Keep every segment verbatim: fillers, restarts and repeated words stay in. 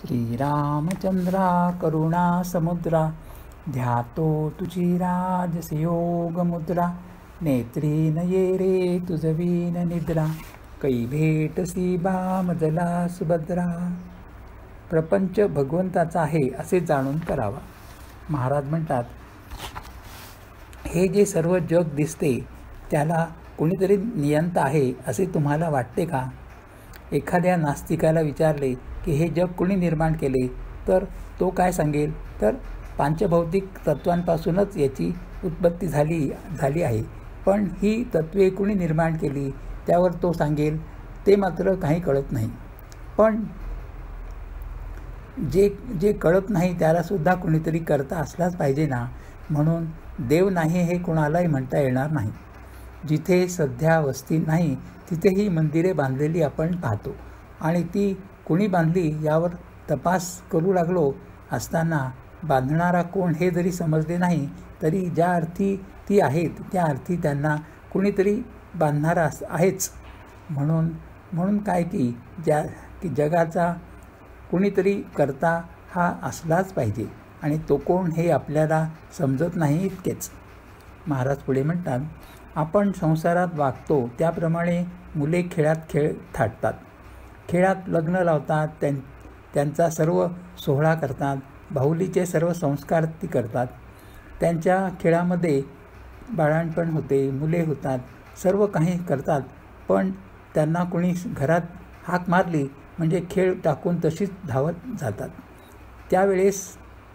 श्रीरामचंद्रा करुणा समुद्रा ध्यातो तुझी राजसी योग मुद्रा नेत्री नये रे तुझवीन निद्रा कै भेटसी बामजला सुभद्रा. प्रपंच भगवंताचा आहे असे जाणून करावा. महाराज म्हणतात, हे जे सर्व जग दिसते त्याला कोणीतरी नियंता आहे असे तुम्हाला वाटते का? एखाद्या नास्तिकाला विचारले की हे जग कोणी निर्माण केले, तर तो काय सांगेल, तर पांचभौतिक तत्वांपासूनच याची उत्पत्ती झाली झाली आहे. पण ही तत्वे कोणी निर्माण केली त्यावर तो सांगेल ते मात्र काही कळत नाही. पण जे जे कळत नाही त्यालासुद्धा कोणीतरी करता असलाच पाहिजे ना. म्हणून देव नाही हे कोणालाही म्हणता येणार नाही. जिथे सध्या वस्ती नाही तिथेही मंदिरे बांधलेली आपण पाहतो आणि ती कोणी बांधली यावर तपास करू लागलो असताना बांधणारा कोण हे जरी समजले नाही तरी ज्या अर्थी ती आहेत त्या अर्थी त्यांना कोणीतरी बांधणारा आहेच. म्हणून म्हणून काय की ज्या की जगाचा कोणीतरी करता हा असलाच पाहिजे आणि तो कोण हे आपल्याला समजत नाही इतकेच. महाराज पुढे म्हणतात, आपण संसारात वागतो त्याप्रमाणे मुले खेळात खेळ थाटतात, खेळात लग्न लावतात, त्यां त्यांचा सर्व सोहळा करतात, बाहुलीचे सर्व संस्कार ती करतात. त्यांच्या खेळामध्ये बाळांपण होते, मुले होतात, सर्व काही करतात. पण त्यांना कोणी घरात हाक मारली म्हणजे खेळ टाकून तशीच धावत जातात. त्यावेळेस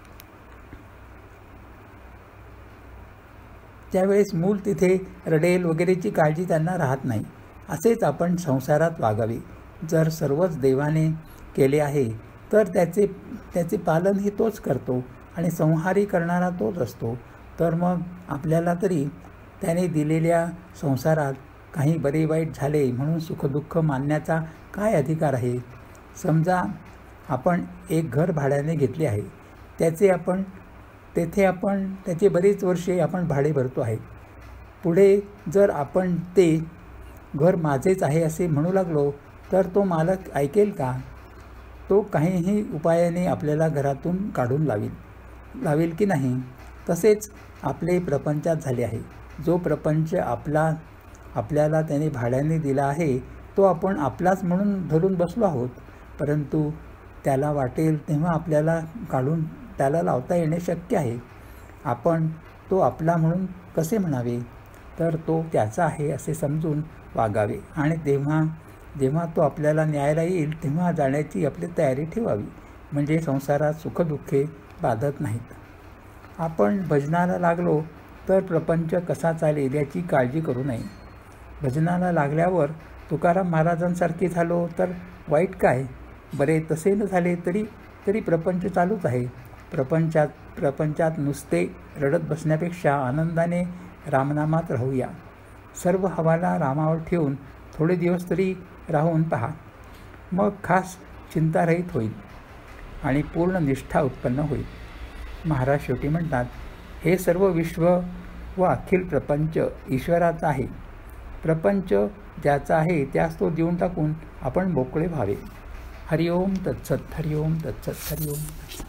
त्यावेळेस मूल तिथे रडेल वगैरेची काळजी त्यांना राहत नाही. असेच आपण संसारात वागावे. जर सर्वच देवाने केले आहे तर त्याचे त्याचे पालनही तोच करतो आणि संहारी करणारा तोच असतो. तर मग आपल्याला तरी त्याने दिलेल्या संसारात काही बरे वाईट झाले म्हणून सुखदुःख मानण्याचा काय अधिकार आहे? समजा आपण एक घर भाड्याने घेतले आहे, त्याचे आपण तेथे आपण त्याचे बरेच वर्षे आपण भाडे भरतो आहे. पुढे जर आपण ते घर माझेच आहे असे म्हणू लागलो तर तो मालक ऐकेल का? तो काहीही उपायाने आपल्याला घरातून काढून लावील लावेल की नाही? तसेच आपले प्रपंचात झाले आहे. जो प्रपंच आपला आपल्याला त्याने भाड्याने दिला आहे तो आपण आपलाच म्हणून धरून बसलो आहोत. परंतु त्याला वाटेल तेव्हा आपल्याला काढून त्याला लावता येणे शक्य आहे. आपण तो आपला म्हणून कसे म्हणावे? तर तो त्याचा आहे असे समजून वागावे आणि तेव्हा जेव्हा तो आपल्याला न्यायला येईल तेव्हा जाण्याची आपली तयारी ठेवावी. म्हणजे संसारात सुखदुःखे बाधत नाहीत. आपण भजनाला लागलो तर प्रपंच कसा चालेल याची काळजी करू नये. भजनाला लागल्यावर तुकाराम महाराजांसारखे झालो तर वाईट काय? बरे तसे न झाले तरी तरी प्रपंच चालूच आहे. प्रपंचात प्रपंचात नुसते रडत बसण्यापेक्षा आनंदाने रामनामात राहूया. सर्व हवाला रामावर ठेवून थोडे दिवस तरी राहून पहा. मग खास चिंतारहित होईल आणि पूर्ण निष्ठा उत्पन्न होईल. महाराज शेवटी म्हणतात, हे सर्व विश्व व अखिल प्रपंच ईश्वराचा आहे. प्रपंच ज्याचा आहे त्यास तो देऊन टाकून आपण मोकळे व्हावे. हरिओम तत्सत. हरिओम तत्सत. हरिओम.